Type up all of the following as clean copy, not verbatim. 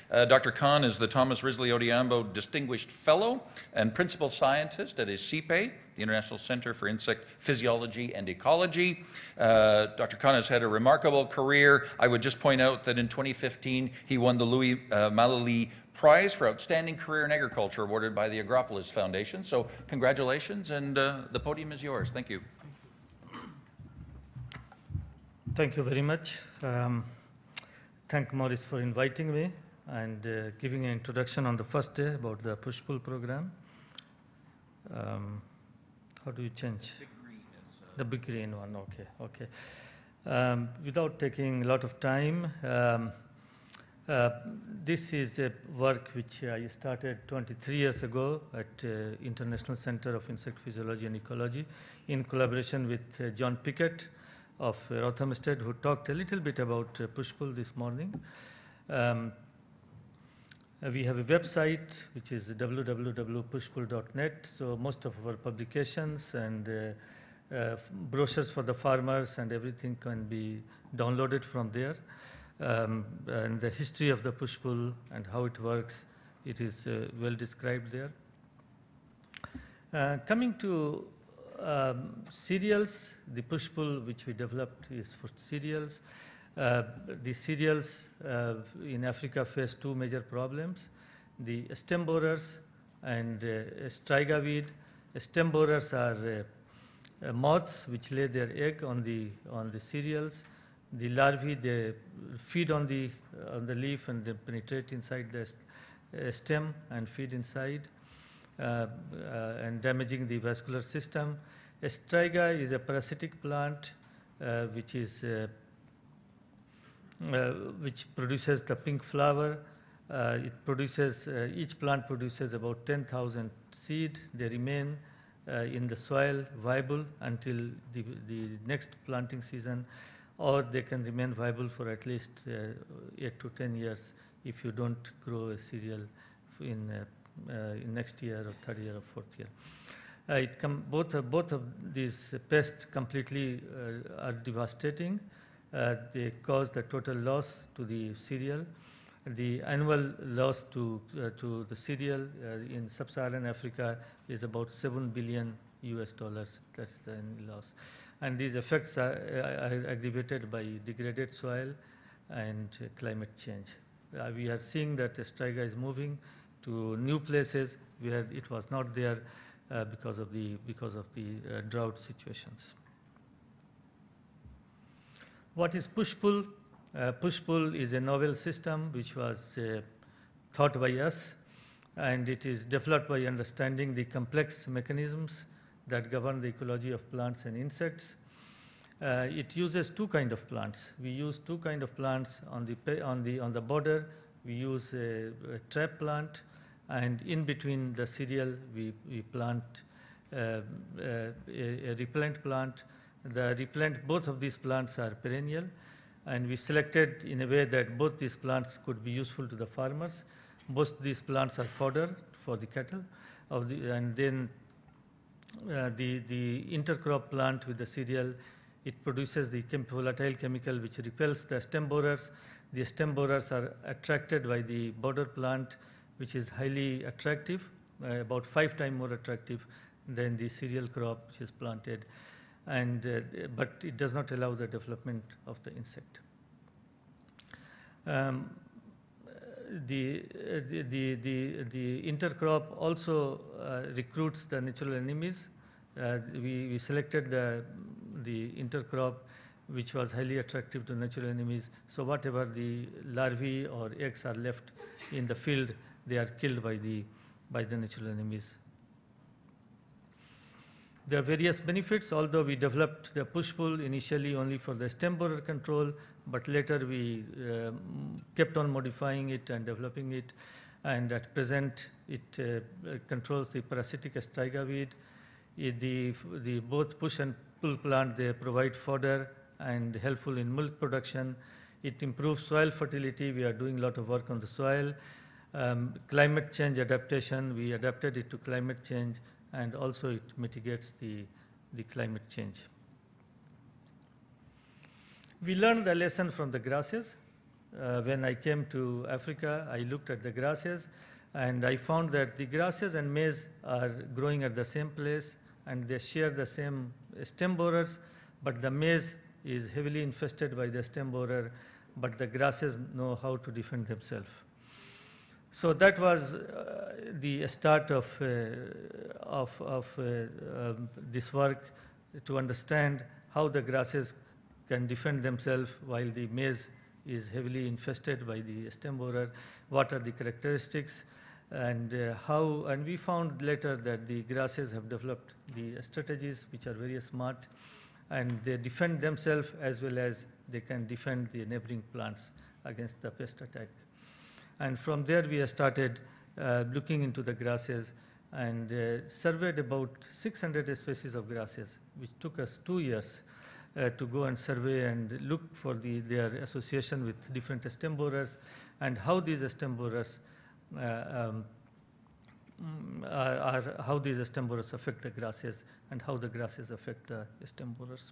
Dr. Khan is the Thomas Risley Odhiambo Distinguished Fellow and Principal Scientist at ICIPE, the International Center for Insect Physiology and Ecology. Dr. Khan has had a remarkable career. I would just point out that in 2015, he won the Louis Malali Prize for Outstanding Career in Agriculture, awarded by the Agropolis Foundation. So congratulations, and the podium is yours. Thank you. Thank you very much. Thank Maurice for inviting me and giving an introduction on the first day about the Push-Pull program. How do you change? Big green is, the big green one, okay. Without taking a lot of time, this is a work which I started 23 years ago at International Center of Insect Physiology and Ecology in collaboration with John Pickett of Rothamsted, who talked a little bit about Push-Pull this morning. We have a website which is www.pushpull.net. So most of our publications and brochures for the farmers and everything can be downloaded from there. And the history of the Push-Pull and how it works, it is well described there. Coming to cereals, the Push-Pull which we developed is for cereals. The cereals in Africa face two major problems: the stem borers and striga weed. Stem borers are moths which lay their egg on the cereals. The larvae, they feed on the leaf and they penetrate inside the stem and feed inside and damaging the vascular system. A striga is a parasitic plant which produces the pink flower. Each plant produces about 10,000 seed. They remain in the soil viable until the next planting season, or they can remain viable for at least 8 to 10 years if you don't grow a cereal in next year or third year or fourth year. Both of these pests completely are devastating. They cause the total loss to the cereal. The annual loss to the cereal in sub-Saharan Africa is about $7 billion US. That's the annual loss. And these effects are aggravated by degraded soil and climate change. We are seeing that the striga is moving to new places where it was not there because of the drought situations. What is Push-Pull? Push-Pull is a novel system which was thought by us, and it is developed by understanding the complex mechanisms that govern the ecology of plants and insects. It uses two kinds of plants. We use two kinds of plants on the border. We use a trap plant, and in between the cereal we plant a repellent plant. The repellent, both of these plants are perennial, and we selected in a way that both these plants could be useful to the farmers. Both these plants are fodder for the cattle, and then the intercrop plant with the cereal, it produces the volatile chemical which repels the stem borers. The stem borers are attracted by the border plant, which is highly attractive, about 5 times more attractive than the cereal crop which is planted, but it does not allow the development of the insect. The intercrop also recruits the natural enemies. We selected the intercrop which was highly attractive to natural enemies. So whatever the larvae or eggs are left in the field, they are killed by the natural enemies. There are various benefits, although we developed the Push-Pull initially only for the stem borer control, but later we kept on modifying it and developing it. And at present, it controls the parasitic striga weed. The both push and pull plant, they provide fodder and helpful in milk production. It improves soil fertility. We are doing a lot of work on the soil. Climate change adaptation, we adapted it to climate change, and also it mitigates the climate change. We learned the lesson from the grasses. when I came to Africa, I looked at the grasses, and I found that the grasses and maize are growing at the same place, and they share the same stem borers, but the maize is heavily infested by the stem borer, but the grasses know how to defend themselves. So that was the start of this work, to understand how the grasses can defend themselves while the maize is heavily infested by the stem borer, what are the characteristics, and and we found later that the grasses have developed the strategies which are very smart, and they defend themselves as well as they can defend the neighboring plants against the pest attack. And from there we started looking into the grasses, and surveyed about 600 species of grasses, which took us 2 years to go and survey and look for their association with different stem borers, and how these stem borers how these stem borers affect the grasses, and how the grasses affect the stem borers.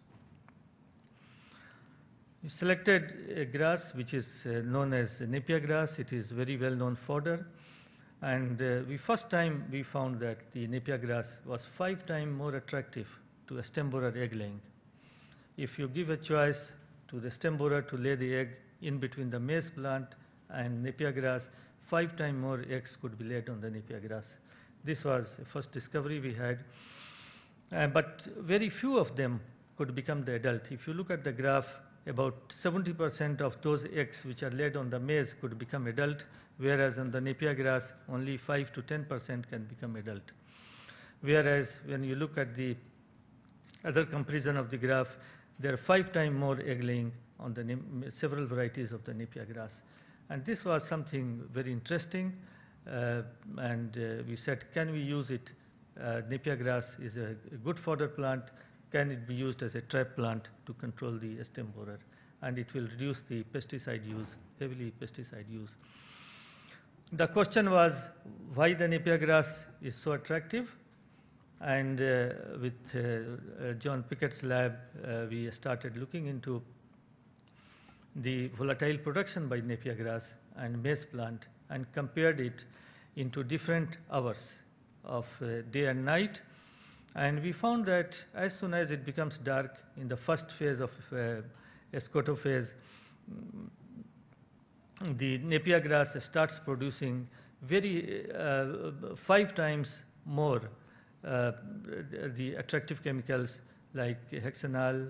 We selected a grass which is known as Napier grass. It is very well known fodder, and first time we found that the Napier grass was 5 times more attractive to a stem borer egg laying. If you give a choice to the stem borer to lay the egg in between the maize plant and Napier grass, 5 times more eggs could be laid on the Napier grass. This was the first discovery we had, but very few of them could become the adult. If you look at the graph, about 70% of those eggs which are laid on the maize could become adult, whereas on the Napier grass, only 5 to 10% can become adult. Whereas when you look at the other comparison of the graph, there are 5 times more egg laying on the several varieties of the Napier grass. And this was something very interesting, and we said, can we use it? Napier grass is a good fodder plant. Can it be used as a trap plant to control the stem borer? And it will reduce the pesticide use, heavily pesticide use. The question was why the Napier grass is so attractive. And with John Pickett's lab, we started looking into the volatile production by Napier grass and maize plant, and compared it into different hours of day and night. And we found that as soon as it becomes dark in the first phase of escoto phase, the Napier grass starts producing 5 times more the attractive chemicals like hexanol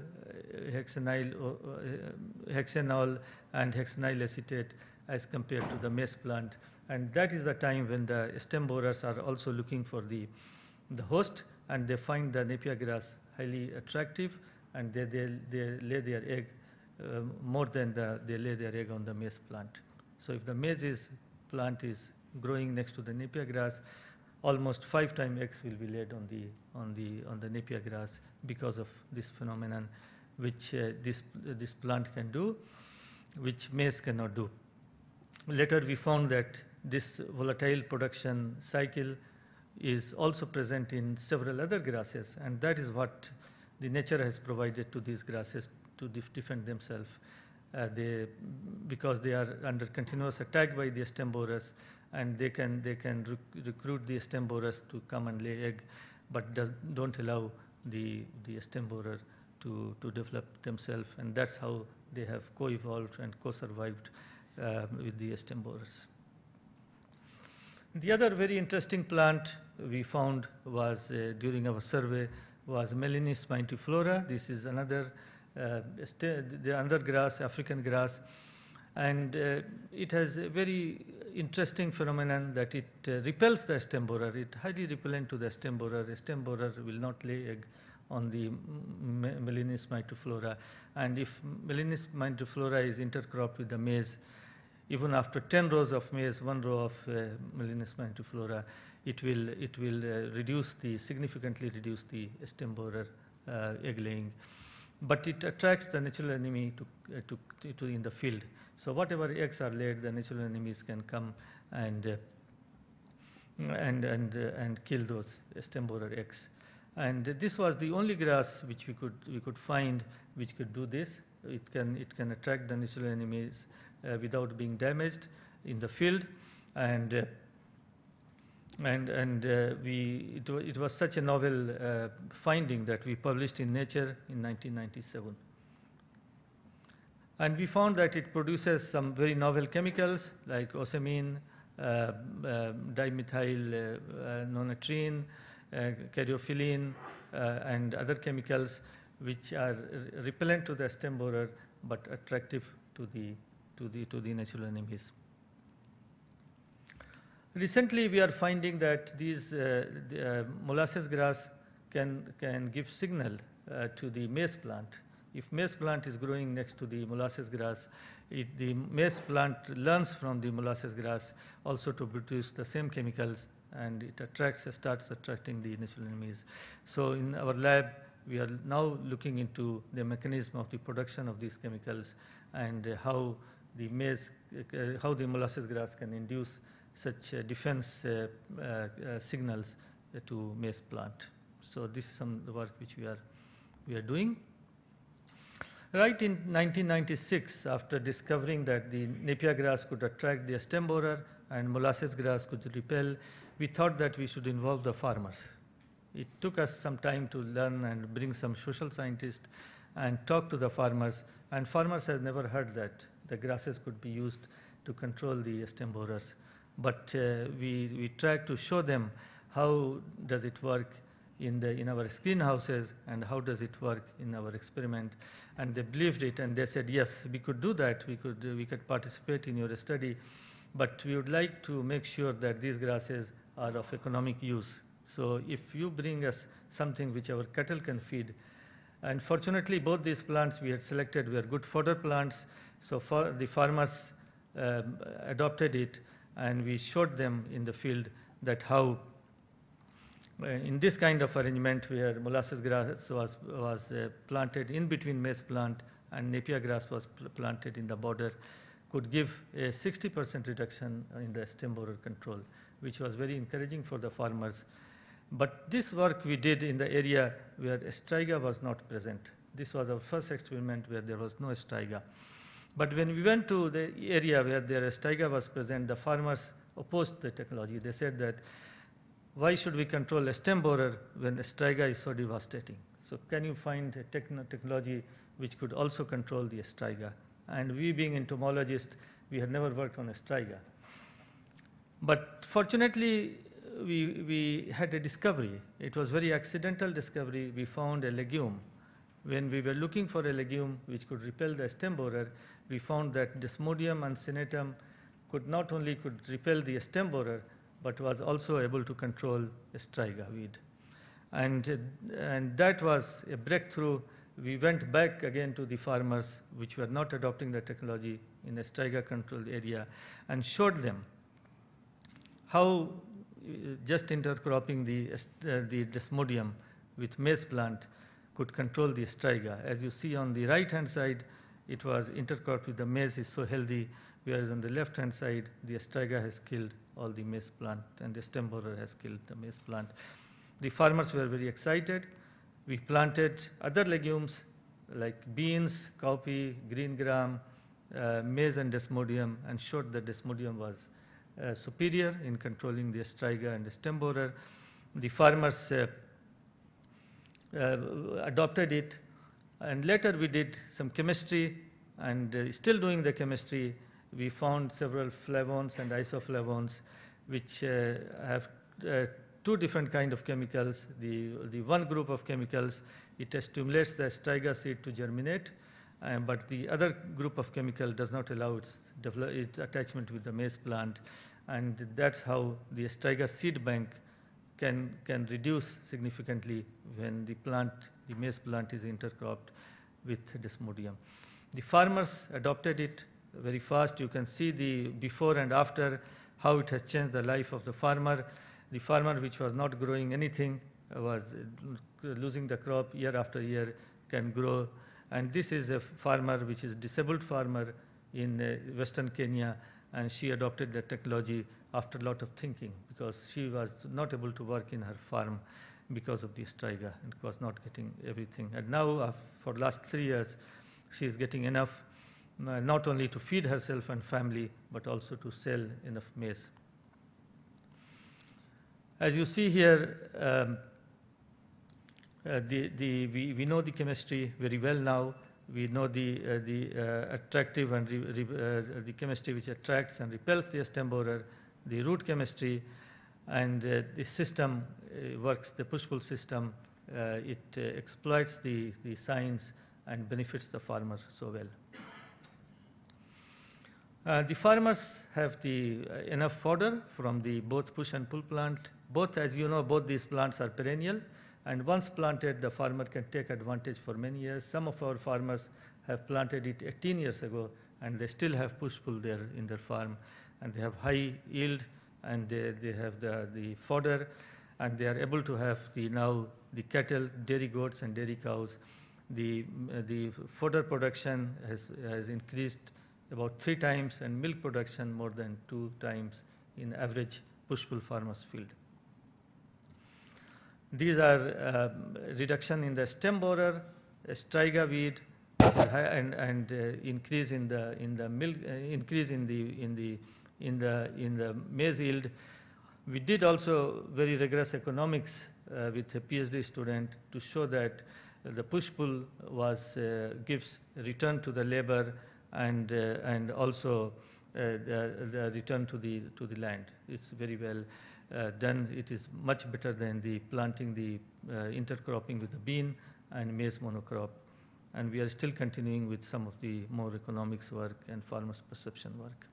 and hexanyl acetate as compared to the maize plant. And that is the time when the stem borers are also looking for the host, and they find the Napier grass highly attractive, and they lay their egg more than they lay their egg on the maize plant. So if the maize plant is growing next to the Napier grass, almost 5 times eggs will be laid on the Napier grass because of this phenomenon, which this plant can do, which maize cannot do. Later we found that this volatile production cycle is also present in several other grasses, and that is what the nature has provided to these grasses to defend themselves. Because they are under continuous attack by the stem borers, and they can recruit the stem borers to come and lay egg, but don't allow the stem borer to develop themselves, and that's how they have co-evolved and co-survived with the stem borers. The other very interesting plant we found was during our survey was Melinis mintiflora. This is another grass, African grass, and it has a very interesting phenomenon that it repels the stem borer. It highly repellent to the stem borer. A stem borer will not lay egg on the Melinis mintiflora, and if Melinis mintiflora is intercropped with the maize, even after 10 rows of maize, 1 row of Melinis mintiflora, it will significantly reduce the stem borer egg laying. But it attracts the natural enemy to in the field. So whatever eggs are laid, the natural enemies can come and kill those stem borer eggs. And this was the only grass which we could find which could do this. It can attract the natural enemies without being damaged in the field. It was such a novel finding that we published in Nature in 1997. And we found that it produces some very novel chemicals like osamine, dimethyl nonatrine, caryophyllene, and other chemicals which are repellent to the stem borer but attractive to the natural enemies. Recently, we are finding that these molasses grass can give signal to the maize plant. If maize plant is growing next to the molasses grass, the maize plant learns from the molasses grass also to produce the same chemicals, and it starts attracting the natural enemies. So in our lab, we are now looking into the mechanism of the production of these chemicals and how the molasses grass can induce such defense signals to maize plant. So this is some of the work which we are doing. Right in 1996, after discovering that the Napier grass could attract the stem borer and molasses grass could repel, we thought that we should involve the farmers. It took us some time to learn and bring some social scientists and talk to the farmers, and farmers had never heard that the grasses could be used to control the stem borers. But we tried to show them how does it work in our greenhouses and how does it work in our experiment, and they believed it, and they said, yes, we could do that, we could participate in your study, but we would like to make sure that these grasses are of economic use. So if you bring us something which our cattle can feed, and fortunately both these plants we had selected were good fodder plants, so the farmers adopted it, and we showed them in the field that how in this kind of arrangement where molasses grass was planted in between maize plant and Napier grass was planted in the border, could give a 60% reduction in the stem borer control, which was very encouraging for the farmers. But this work we did in the area where Striga was not present. This was our first experiment where there was no Striga. But when we went to the area where there Striga was present, the farmers opposed the technology. They said that, why should we control a stem borer when Striga is so devastating? So can you find a technology which could also control the Striga? And we being entomologists, we had never worked on a Striga. But fortunately, we had a discovery. It was very accidental discovery. We found a legume. When we were looking for a legume which could repel the stem borer, we found that Desmodium uncinnatum not only could repel the stem borer, but was also able to control a Striga weed. And that was a breakthrough. We went back again to the farmers which were not adopting the technology in a Striga controlled area and showed them how just intercropping the Desmodium with maize plant could control the Striga. As you see on the right-hand side, it was intercropped with the maize is so healthy, whereas on the left-hand side, the Striga has killed all the maize plant and the stem borer has killed the maize plant. The farmers were very excited. We planted other legumes like beans, cowpea, green gram, maize and Desmodium, and showed that Desmodium was superior in controlling the Striga and the stem borer. The farmers adopted it, and later we did some chemistry, and still doing the chemistry, we found several flavones and isoflavones which have two different kinds of chemicals. The one group of chemicals, it stimulates the Striga seed to germinate, but the other group of chemical does not allow its attachment with the maize plant, and that's how the Striga seed bank can reduce significantly when the maize plant is intercropped with Desmodium. The farmers adopted it very fast. You can see the before and after, how it has changed the life of the farmer. The farmer which was not growing anything, was losing the crop year after year, can grow. And this is a farmer which is disabled farmer in Western Kenya, and she adopted the technology after a lot of thinking because she was not able to work in her farm because of the Striga and was not getting everything. And now for the last 3 years, she is getting enough. not only to feed herself and family, but also to sell enough maize. As you see here, we know the chemistry very well now. We know the attractive and the chemistry which attracts and repels the stem borer, the root chemistry, and the system works, the push-pull system. It exploits the science and benefits the farmer so well. The farmers have enough fodder from both push and pull plant. Both, as you know, both these plants are perennial, and once planted, the farmer can take advantage for many years. Some of our farmers have planted it 18 years ago, and they still have push-pull there in their farm, and they have high yield, and they have the fodder, and they are able to have now the cattle, dairy goats, and dairy cows. The fodder production has increased about 3 times, and milk production more than 2 times in average push-pull farmers' field. These are reduction in the stem borer, striga weed, and increase in the milk, increase in the maize yield. We did also very rigorous economics with a PhD student to show that the push-pull gives return to the labor and also the return to the land. It's very well done. It is much better than the planting the intercropping with the bean and maize monocrop. And we are still continuing with some of the more economics work and farmers' perception work.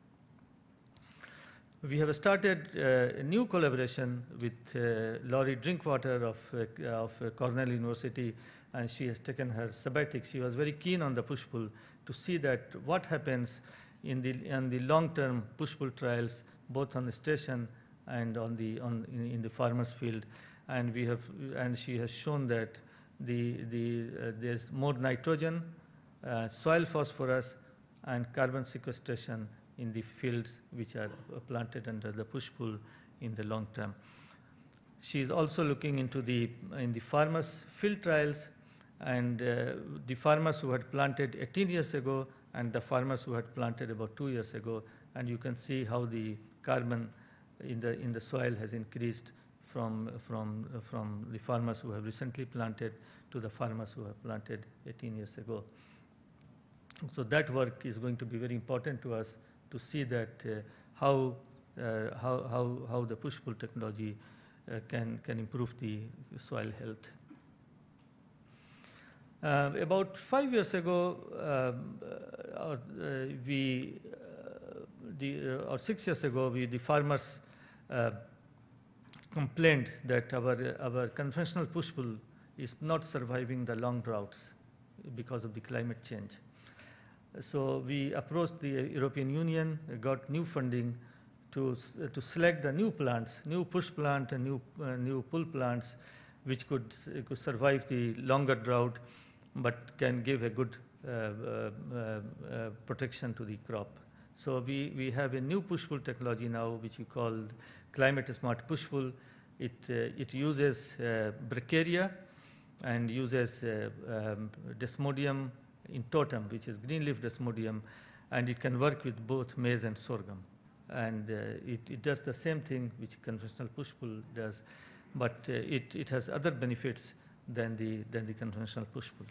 We have started a new collaboration with Laurie Drinkwater of Cornell University, and she has taken her sabbatic. She was very keen on the push-pull to see that what happens in the long-term push-pull trials, both on the station and in the farmer's field, and she has shown that there's more nitrogen, soil phosphorus, and carbon sequestration in the fields which are planted under the push-pull in the long term. She is also looking into in the farmers' field trials, and the farmers who had planted 18 years ago and the farmers who had planted about 2 years ago, and you can see how the carbon in the soil has increased from the farmers who have recently planted to the farmers who have planted 18 years ago. So that work is going to be very important to us to see that how the push-pull technology can improve the soil health. About 5 years ago, or 6 years ago, the farmers complained that our conventional push-pull is not surviving the long droughts because of the climate change. So we approached the European Union, got new funding to select the new plants, new push plant and new pull plants, which could survive the longer drought, but can give a good protection to the crop. So we have a new push-pull technology now, which we call climate smart push-pull. It uses bracharia and uses desmodium in totem, which is green leaf desmodium, and it can work with both maize and sorghum. And it does the same thing which conventional push-pull does, but it has other benefits than the conventional push-pull.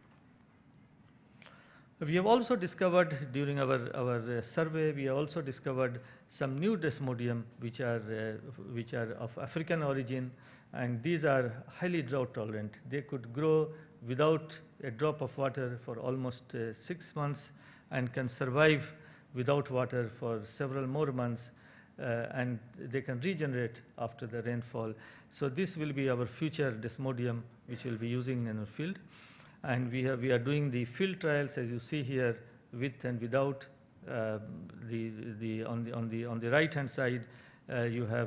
We have also discovered during our survey, we have also discovered some new desmodium which are of African origin, and these are highly drought tolerant. They could grow without a drop of water for almost 6 months and can survive without water for several more months, and they can regenerate after the rainfall. So this will be our future desmodium which we'll be using in our field. And we are doing the field trials, as you see here, with and without. On the right hand side, you have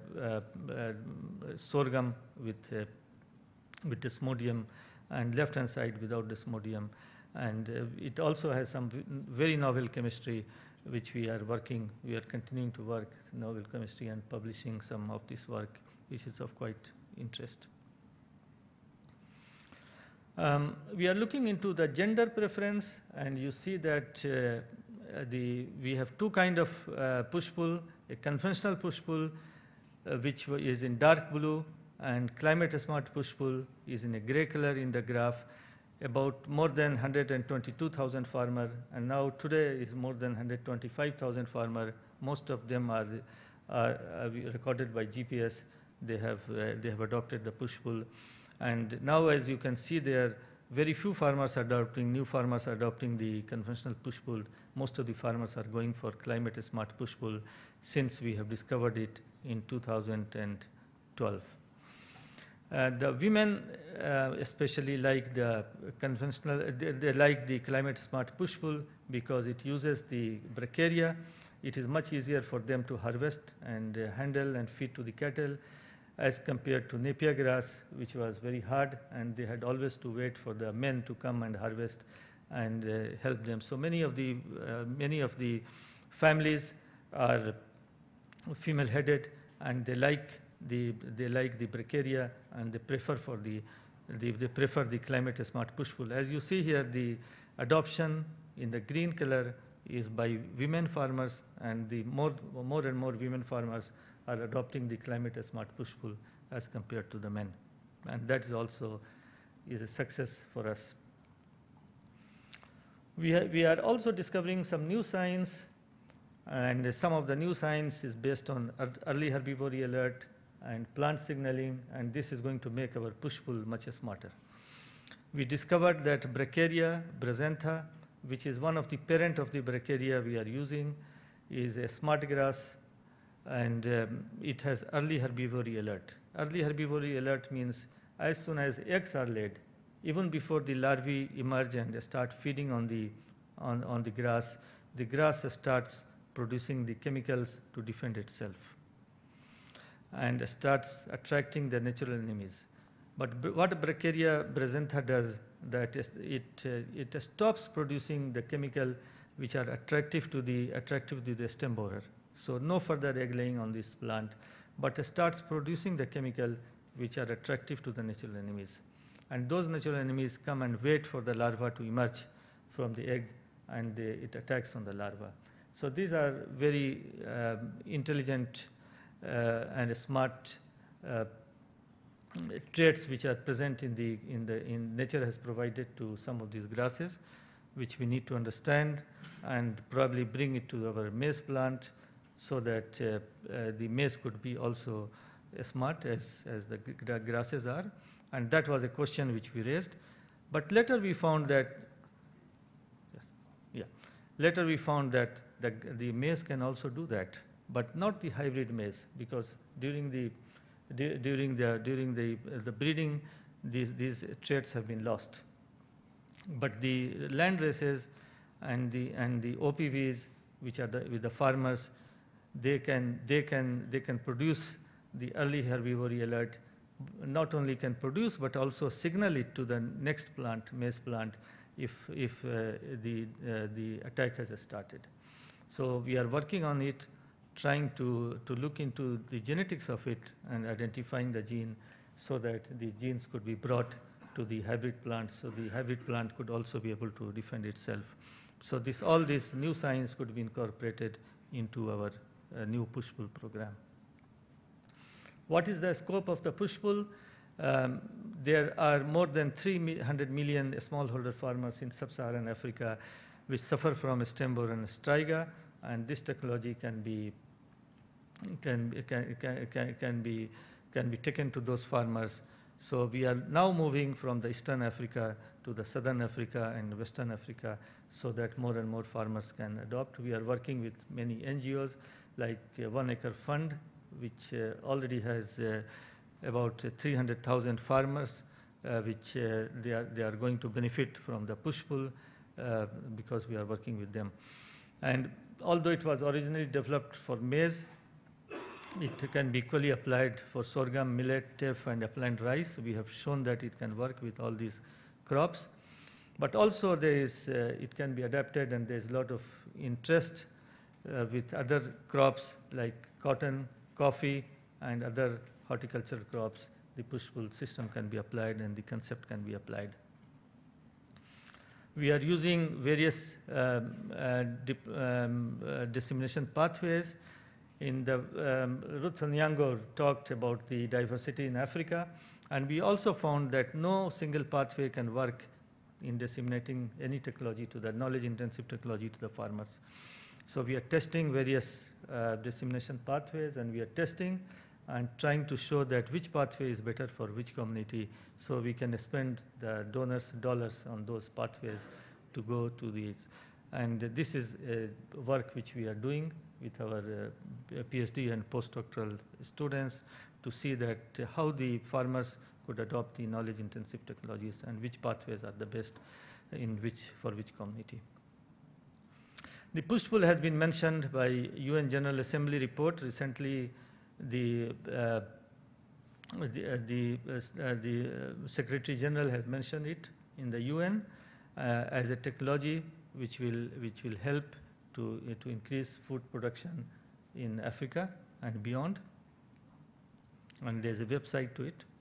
sorghum with desmodium, and left hand side without desmodium. And it also has some very novel chemistry which we are continuing to work novel chemistry and publishing some of this work, which is of quite interest. We are looking into the gender preference, and you see that we have two kind of push-pull, a conventional push-pull, which is in dark blue, and climate smart push-pull is in a gray color in the graph. About more than 122,000 farmers, and now today is more than 125,000 farmers. Most of them are recorded by GPS. They have adopted the push-pull. And now, as you can see, there are very few farmers adopting, new farmers adopting the conventional push-pull. Most of the farmers are going for climate smart push-pull since we have discovered it in 2012. The women especially like the conventional, they like the climate smart push-pull because it uses the bracharia. It is much easier for them to harvest and handle and feed to the cattle as compared to Napier grass, which was very hard, and they had always to wait for the men to come and harvest and help them. So many of the families are female-headed, and they like the bracharia, and they prefer the climate smart push-pull. As you see here, the adoption in the green color is by women farmers, and the more and more women farmers are adopting the climate smart push-pull as compared to the men. And that is also a success for us. We are also discovering some new science, and some of the new science is based on early herbivory alert and plant signaling, and this is going to make our push-pull much smarter. We discovered that bracharia brachyantha, which is one of the parent of the bracharia we are using, is a smart grass, and it has early herbivory alert. Early herbivory alert means as soon as eggs are laid, even before the larvae emerge and start feeding on the grass starts producing the chemicals to defend itself and starts attracting the natural enemies. But what bracharia brachyantha does, that is it stops producing the chemical which are attractive to the stem borer. So no further egg laying on this plant, but starts producing the chemical which are attractive to the natural enemies. And those natural enemies come and wait for the larva to emerge from the egg, and it attacks on the larva. So these are very intelligent and smart traits which are present in nature has provided to some of these grasses, which we need to understand and probably bring it to our maize plant, so that the maize could be also as smart as the grasses are. And that was a question which we raised. But later we found that, later we found that the maize can also do that, but not the hybrid maize, because during the breeding, these traits have been lost. But the land races and the OPVs, which are with the farmers, they can produce the early herbivory alert. Not only can produce, but also signal it to the next plant, maize plant, if the attack has started. So we are working on it, trying to look into the genetics of it and identifying the gene, so that these genes could be brought to the hybrid plant, so the hybrid plant could also be able to defend itself. So all this new science could be incorporated into our new push-pull program. What is the scope of the push-pull? There are more than 300 million smallholder farmers in sub-Saharan Africa which suffer from stem borer and striga, and this technology can be taken to those farmers. So we are now moving from the Eastern Africa to the Southern Africa and Western Africa, so that more and more farmers can adopt. We are working with many NGOs like 1 Acre Fund, which already has about 300,000 farmers, which they are going to benefit from the push-pull because we are working with them. And although it was originally developed for maize, it can be equally applied for sorghum, millet, teff, and upland rice. We have shown that it can work with all these crops. But also it can be adapted, and there's a lot of interest with other crops like cotton, coffee, and other horticultural crops. The push-pull system can be applied, and the concept can be applied. We are using various dissemination pathways. In the Ruth Onyango talked about the diversity in Africa, and we also found that no single pathway can work in disseminating any technology to the knowledge-intensive technology to the farmers. So we are testing various dissemination pathways, and we are testing and trying to show that which pathway is better for which community, so we can spend the donors' dollars on those pathways to go to these. And this is work which we are doing with our PhD and postdoctoral students to see that how the farmers could adopt the knowledge-intensive technologies and which pathways are the best for which community. The push-pull has been mentioned by UN General Assembly report. Recently, the Secretary General has mentioned it in the UN as a technology which will help to increase food production in Africa and beyond. And there's a website to it.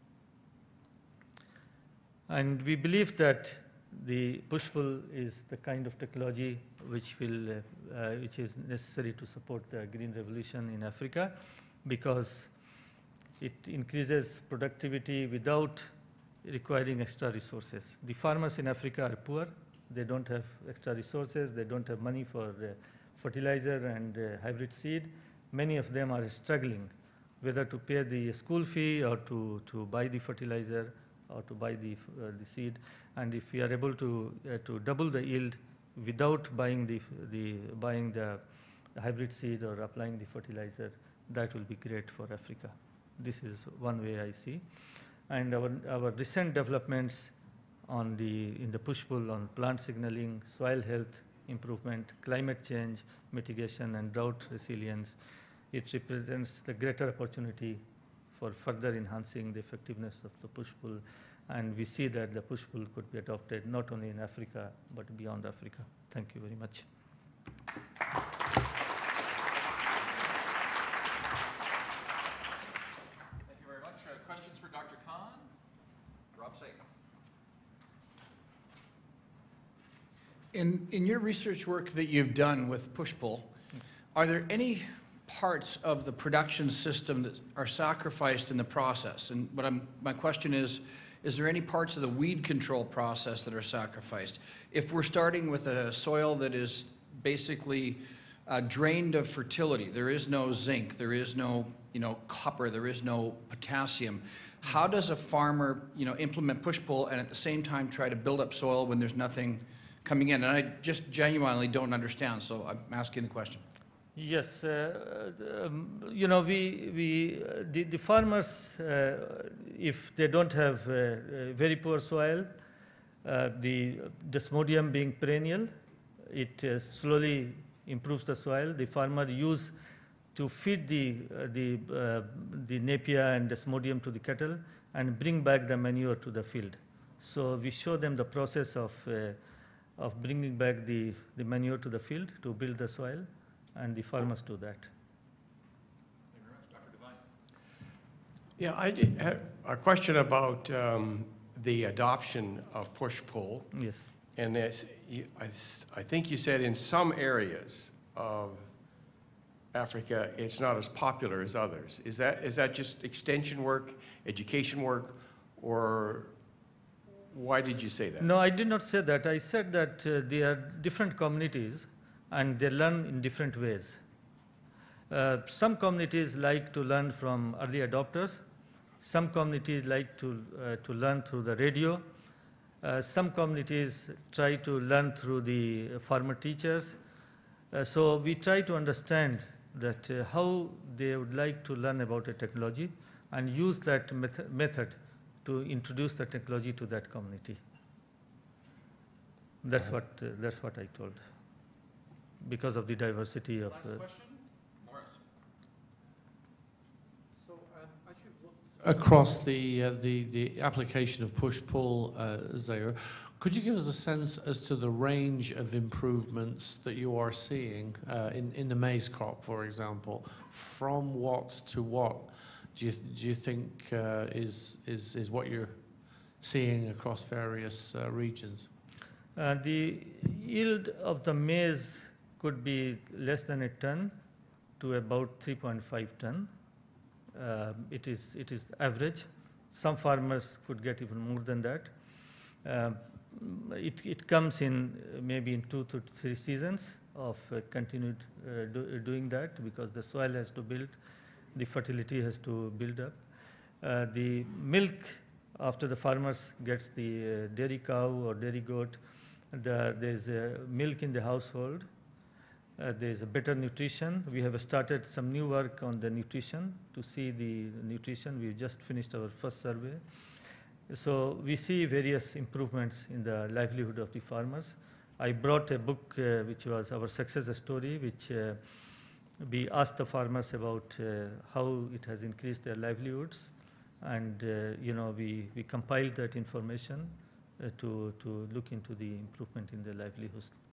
And we believe that the push-pull is the kind of technology which is necessary to support the green revolution in Africa, because it increases productivity without requiring extra resources. The farmers in Africa are poor. They don't have extra resources. They don't have money for fertilizer and hybrid seed. Many of them are struggling whether to pay the school fee or to buy the fertilizer or to buy the seed. And if we are able to double the yield without buying the hybrid seed or applying the fertilizer, that will be great for Africa. This is one way I see. And our recent developments in the push-pull on plant signaling, soil health improvement, climate change mitigation, and drought resilience, it represents the greater opportunity for further enhancing the effectiveness of the push-pull. And we see that the push-pull could be adopted not only in Africa, but beyond Africa. Thank you very much. Thank you very much. Questions for Dr. Khan? Rob Say. In your research work that you've done with push-pull, are there any parts of the production system that are sacrificed in the process? And my question is there any parts of the weed control process that are sacrificed? If we're starting with a soil that is basically drained of fertility, there is no zinc, there is no copper, there is no potassium, how does a farmer implement push-pull and at the same time try to build up soil when there's nothing coming in? And I just genuinely don't understand, so I'm asking the question. Yes, the farmers, if they don't have very poor soil, the desmodium being perennial, it slowly improves the soil. The farmer use to feed the napier and desmodium to the cattle and bring back the manure to the field. So we show them the process of bringing back the manure to the field to build the soil, and the farmers do that. Thank you very much. Dr. Devine. Yeah, I had a question about the adoption of push-pull. Yes. And I think you said in some areas of Africa, it's not as popular as others. Is that just extension work, education work, or why did you say that? No, I did not say that. I said that there are different communities and they learn in different ways. Some communities like to learn from early adopters. Some communities like to learn through the radio. Some communities try to learn through the farmer teachers. So we try to understand that how they would like to learn about a technology and use that method to introduce the technology to that community. That's what I told. Because of the diversity of. Last question, Morris. So as you've looked across the application of push-pull, Zeyaur, could you give us a sense as to the range of improvements that you are seeing in the maize crop, for example? From what to what do you think is what you're seeing across various regions? The yield of the maize could be less than a ton to about 3.5 ton. It is average. Some farmers could get even more than that. It comes in maybe in 2 to 3 seasons of continued doing that, because the soil has to build, the fertility has to build up. The milk, after the farmers gets the dairy cow or dairy goat, there's milk in the household. There's a better nutrition. We have started some new work on the nutrition to see the nutrition. We just finished our first survey. So we see various improvements in the livelihood of the farmers. I brought a book which was our success story, which we asked the farmers about how it has increased their livelihoods. And we compiled that information to look into the improvement in their livelihoods.